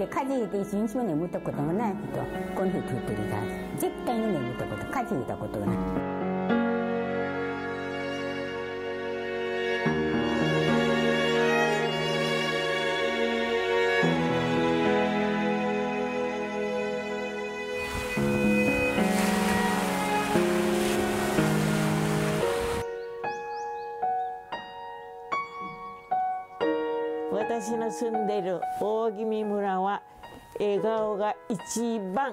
って火事で一日も眠ったことがない人はこの日取ってるだ絶対に眠ったこと火事いたことがない。 私の住んでいる大宜味村は笑顔が一番。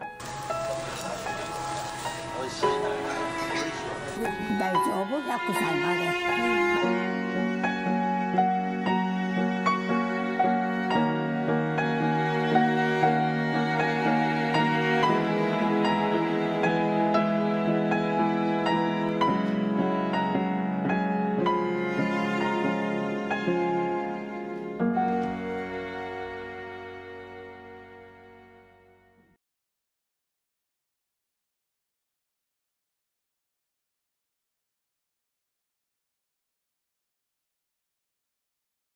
大丈夫、100歳まで。